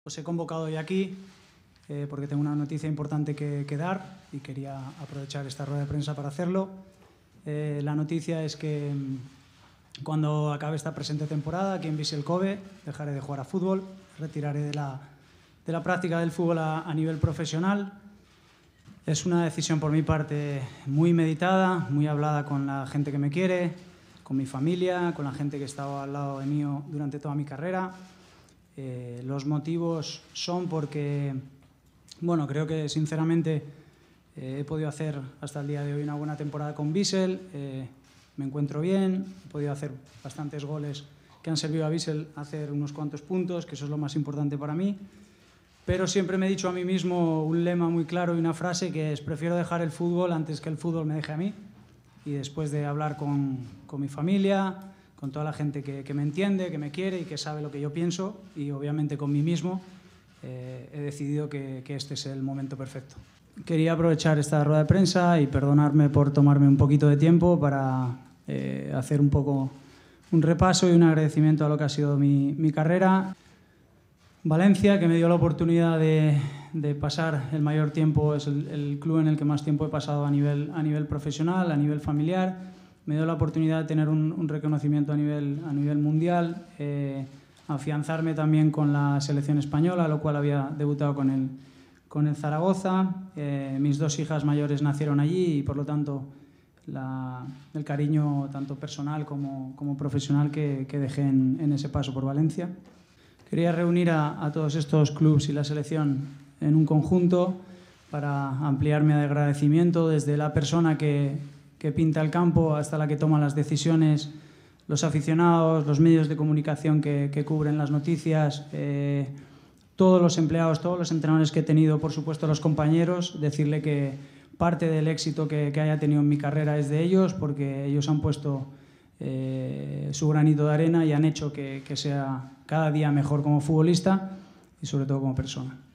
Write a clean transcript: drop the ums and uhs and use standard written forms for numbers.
Os he convocado hoy aquí porque tengo una noticia importante que dar y quería aprovechar esta rueda de prensa para hacerlo. La noticia es que cuando acabe esta presente temporada aquí en Vissel Kobe dejaré de jugar a fútbol, retiraré de la práctica del fútbol a nivel profesional. Es una decisión por mi parte muy meditada, muy hablada con la gente que me quiere, con mi familia, con la gente que ha estado al lado de mí durante toda mi carrera. Los motivos son porque, bueno, creo que sinceramente he podido hacer hasta el día de hoy una buena temporada con Vissel, me encuentro bien, he podido hacer bastantes goles que han servido a Vissel a hacer unos cuantos puntos, que eso es lo más importante para mí. Pero siempre me he dicho a mí mismo un lema muy claro y una frase que es: prefiero dejar el fútbol antes que el fútbol me deje a mí. Y después de hablar con mi familia, con toda la gente que me entiende, que me quiere y que sabe lo que yo pienso, y obviamente con mí mismo, he decidido que este es el momento perfecto. Quería aprovechar esta rueda de prensa y perdonarme por tomarme un poquito de tiempo para hacer un poco un repaso y un agradecimiento a lo que ha sido mi carrera. Valencia, que me dio la oportunidad de pasar el mayor tiempo, es el club en el que más tiempo he pasado a nivel profesional, a nivel familiar. Me dio la oportunidad de tener un reconocimiento a nivel mundial, afianzarme también con la selección española, lo cual había debutado con el Zaragoza. Mis dos hijas mayores nacieron allí y, por lo tanto, el cariño tanto personal como profesional que dejé en ese paso por Valencia. Quería reunir a todos estos clubes y la selección en un conjunto para ampliar mi agradecimiento desde la persona que pinta el campo hasta la que toma las decisiones, los aficionados, los medios de comunicación que cubren las noticias, todos los empleados, todos los entrenadores que he tenido, por supuesto los compañeros, decirle que parte del éxito que haya tenido en mi carrera es de ellos, porque ellos han puesto su granito de arena y han hecho que sea cada día mejor como futbolista y sobre todo como persona.